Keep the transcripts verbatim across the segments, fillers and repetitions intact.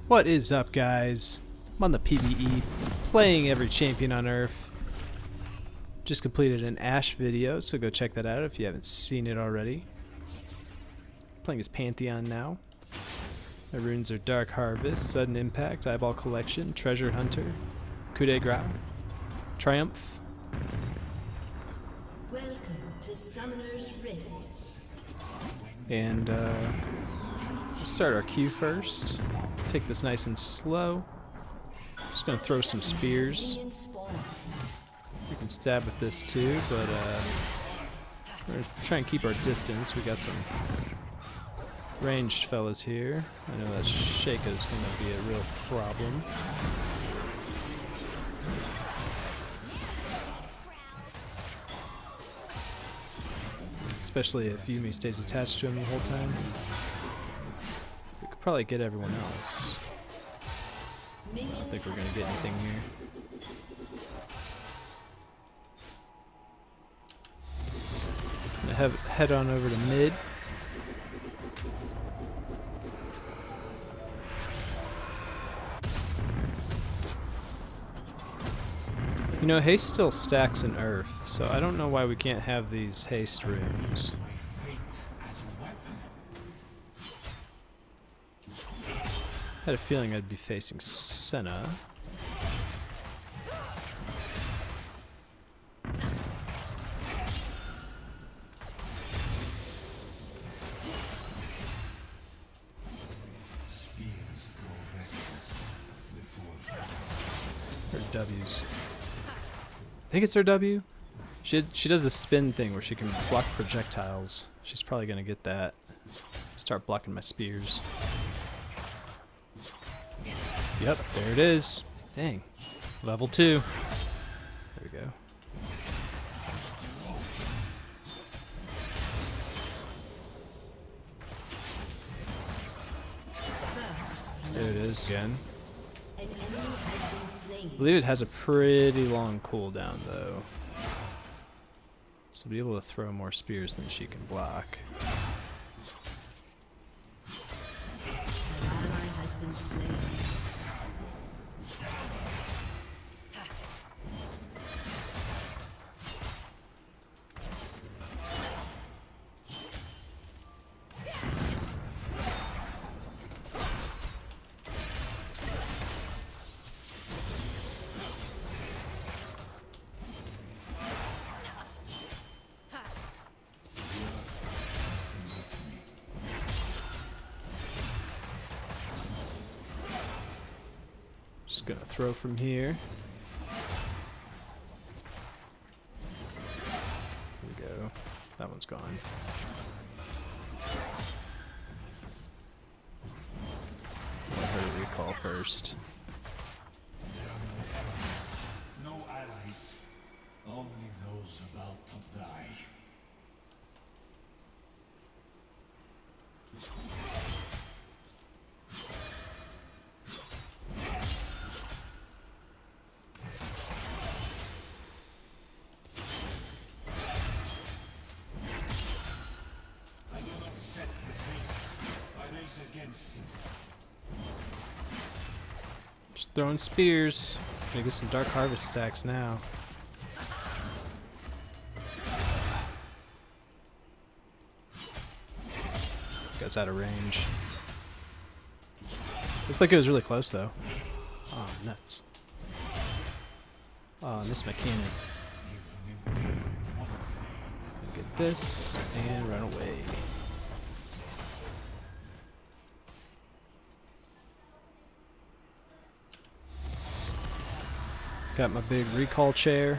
What is up, guys? I'm on the P V E, playing every champion on Earth. Just completed an Ashe video, so go check that out if you haven't seen it already. Playing as Pantheon now. My runes are Dark Harvest, Sudden Impact, Eyeball Collection, Treasure Hunter, Coup de Grace, Triumph. Welcome to Summoner's Rift. And uh, we'll start our queue first. Take this nice and slow. Just gonna throw some spears. We can stab with this too, but uh, we're gonna try and keep our distance. We got some ranged fellas here. I know that Sheikah is gonna be a real problem. Especially if Yumi stays attached to him the whole time. We could probably get everyone else. I don't think we're gonna get anything here. Gonna have, head on over to mid. You know, haste still stacks in Earth, so I don't know why we can't have these haste runes. I had a feeling I'd be facing Senna. Her W's. I think it's her W. She she does the spin thing where she can block projectiles. She's probably gonna get that. Start blocking my spears. Yep, there it is. Dang. Level two. There we go. There it is again. I believe it has a pretty long cooldown though. So I'll be able to throw more spears than she can block. Just gonna throw from here. There we go. That one's gone. I heard a recall first. No allies, only those about to die. Just throwing spears. Gonna get some Dark Harvest stacks now. Guy's out of range. Looked like it was really close though. Oh, nuts. Oh, I missed my cannon. Get this and run away. Got my big recall chair.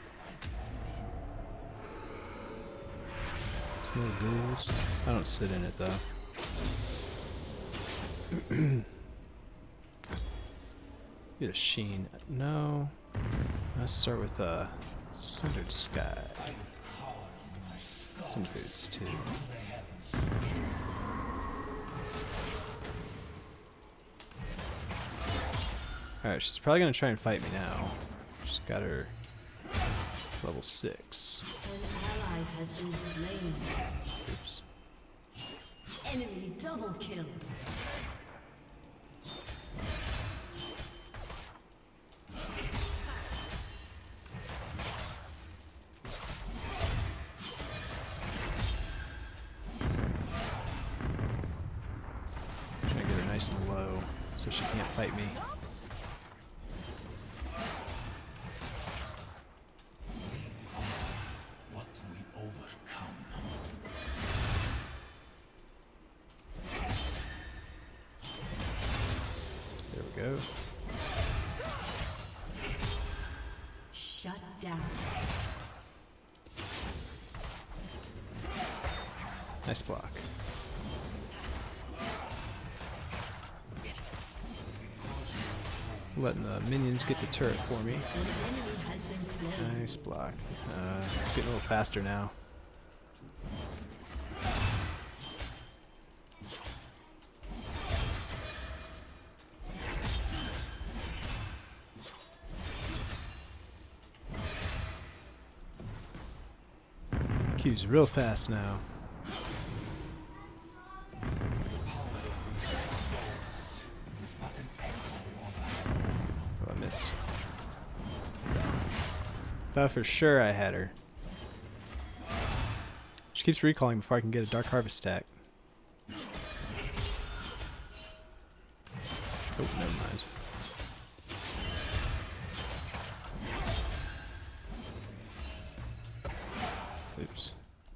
Some more ghouls. I don't sit in it though. Get a sheen. No. Let's start with uh, Sundered Sky. Some boots too. Alright, she's probably gonna try and fight me now. She's got her level six. An ally has been slain. Oops. Enemy double kill. nice and low, so she can't fight me. what we overcome. There we go. Shut down. Nice block. Letting the minions get the turret for me. An enemy has been slain. Nice block. Uh, it's getting a little faster now. Q's real fast now. Oh, I missed. Thought for sure I had her. She keeps recalling before I can get a Dark Harvest stack. Oh, never mind. Oops.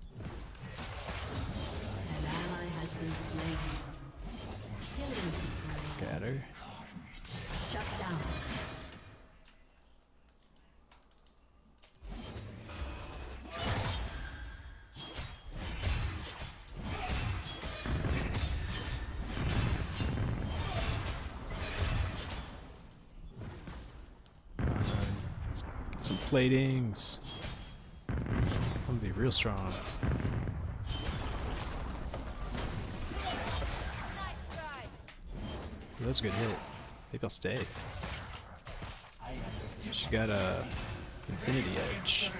An ally has been slain. Killing spree. Got her. Shut down. Let's get some platings. I'm gonna be real strong. That was a good hit. Maybe I'll stay. She got a Infinity Edge.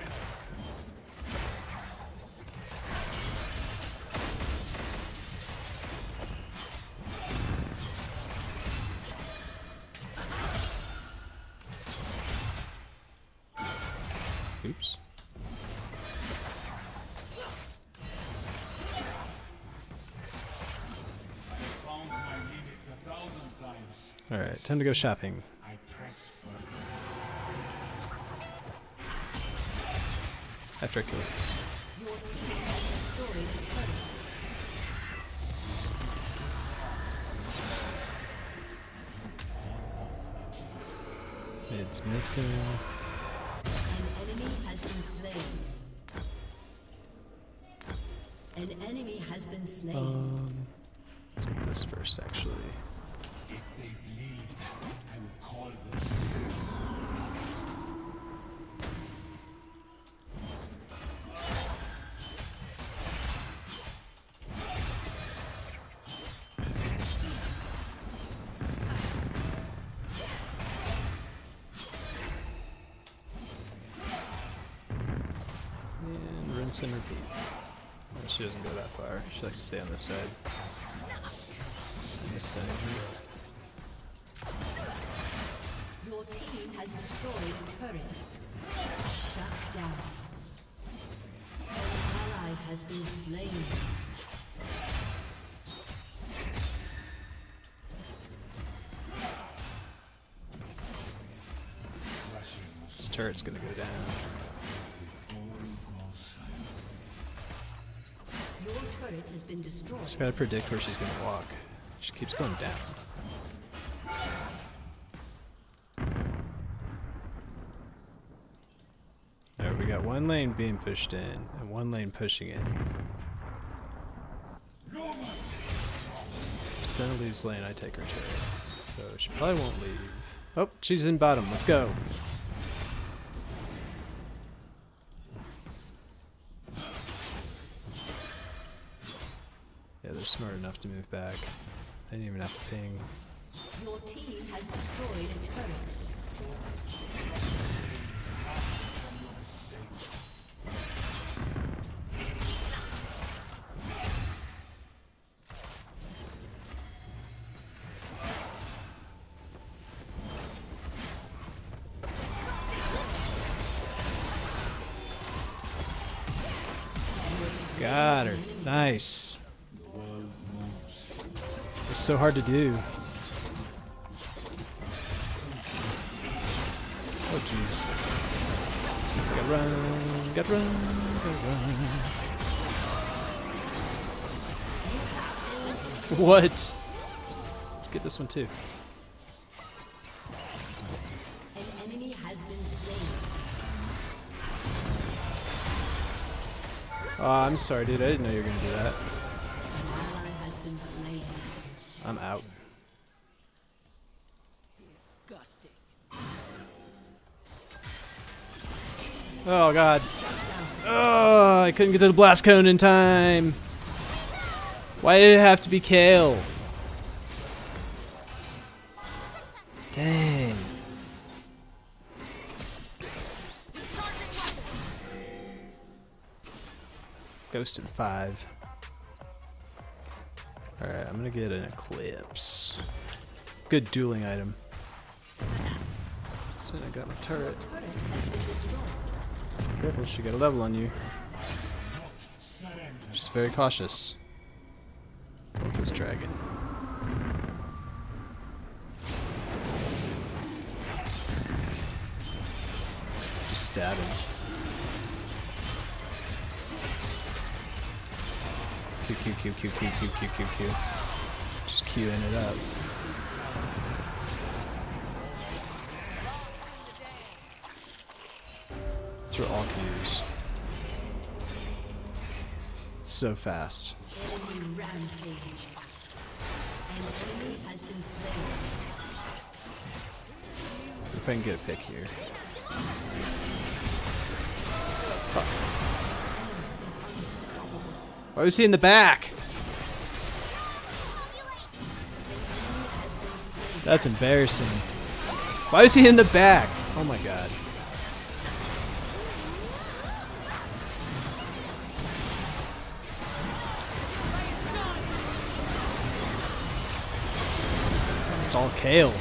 Oops. Found my limit a thousand times. Alright, time to go shopping. I press further. After I kill this. Your team has destroyed a turret. Mid's missing. An enemy has been slain. An enemy has been slain. Um, let's get this first, actually. If they bleed, I will call them sister. And rinse and repeat. Oh, she doesn't go that far. She likes to stay on this side. This time. Your team has destroyed a turret. Shut down. An ally has been slain. This turret's gonna go down. Your turret has been destroyed. Just gotta predict where she's gonna walk. She keeps going down. Alright, we got one lane being pushed in, and one lane pushing in. Senna leaves lane, I take her turret. So she probably won't leave. Oh, she's in bottom, let's go! Yeah, they're smart enough to move back. They didn't even have to ping. Your team has destroyed a turret. Got her. Nice. The world moves. This So hard to do. Oh jeez. Gotta run, gotta run, gotta run. What? Let's get this one too. An enemy has been slain. Oh, I'm sorry, dude. I didn't know you were gonna do that. An ally has been slain. I'm out. Disgusting. Oh god. Oh, I couldn't get to the blast cone in time. Why did it have to be Kale? Dang. Ghost in five. Alright, I'm gonna get an Eclipse. Good dueling item. So I got my turret. Careful, she got a level on you. She's very cautious. Focus dragon. Just stab him. Q Q Q Q Q Q Q Q Q. Just queuing it up. Through all Qs. So fast. Enemy rampage. An enemy has been slain. If I can get a pick here. Oh. Why was he in the back? That's embarrassing. Why was he in the back? Oh my god. It's all Kale.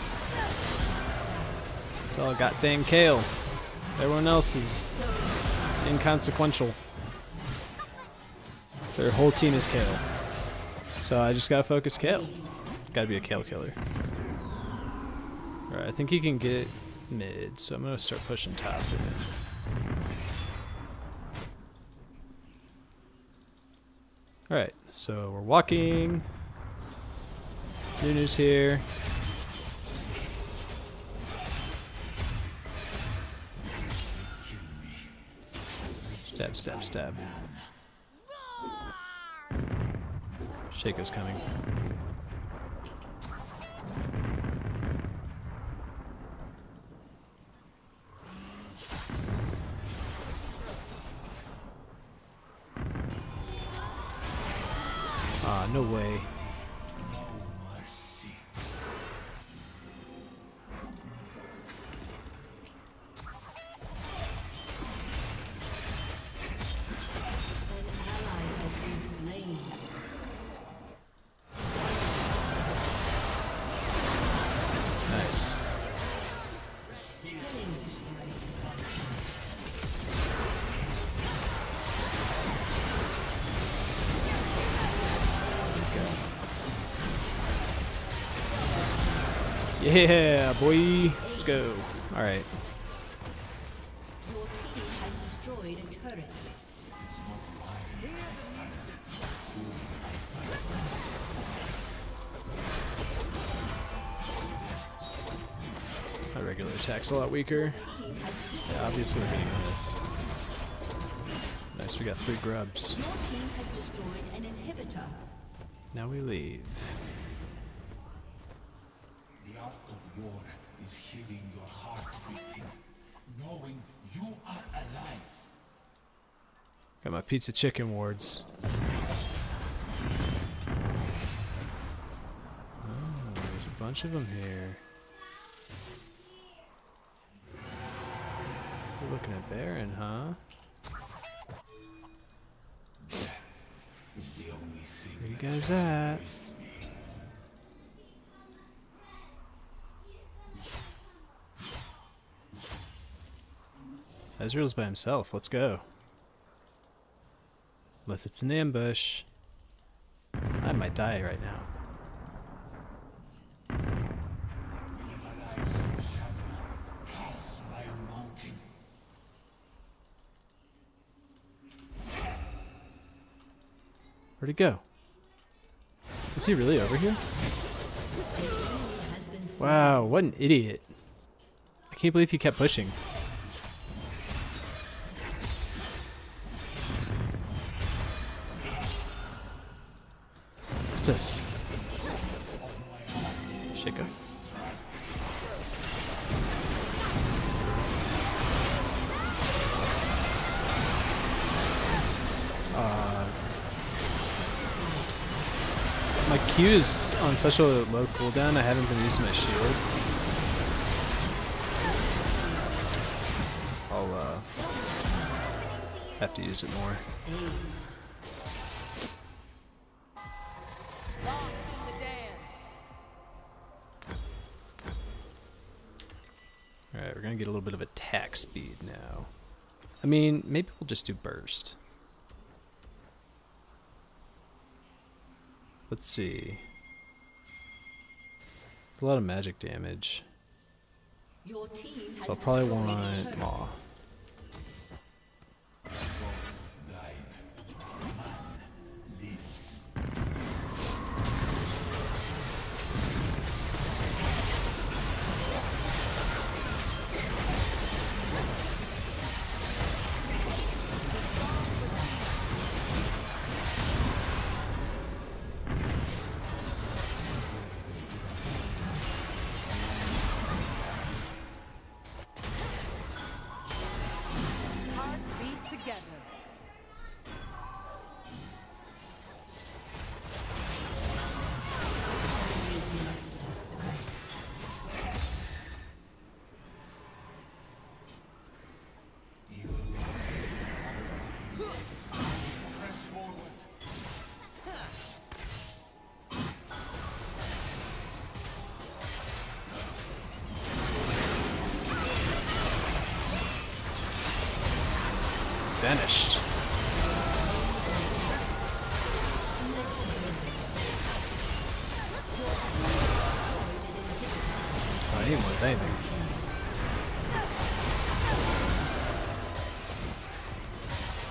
It's all got dang Kale. Everyone else is inconsequential. Their whole team is Kale. So I just gotta focus Kale. Gotta be a Kale killer. Alright, I think he can get mid, so I'm gonna start pushing top with it. Alright, so we're walking. Nunu's here. Stab, stab, stab. Shaco's coming. Ah, no way. Nice. Yeah, boy. Let's go. All right. Your team has destroyed a turret. My regular attack's a lot weaker. Yeah, obviously we're getting this. Nice, we got three grubs. Your team has destroyed an inhibitor. Now we leave. The art of war is hearing your heart beating, knowing you are alive. Got my pizza chicken wards. Oh, there's a bunch of them here. We're looking at Baron, huh? Is the only thing Where you guys at? Ezreal's by himself. Let's go. Unless it's an ambush. I might die right now. Where'd he go? Is he really over here? Wow, what an idiot. I can't believe he kept pushing. What's this? Shaco. Uh, my Q is on such a low cooldown, I haven't been using my shield. I'll uh, have to use it more. Alright, we're gonna get a little bit of attack speed now. I mean, maybe we'll just do burst. Let's see. It's a lot of magic damage. Your team has So I'll probably destroyed want a turret. Maw. Hearts beat together. Vanished. Oh, I need more than anything.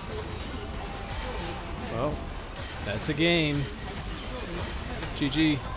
Well, that's a game. G G.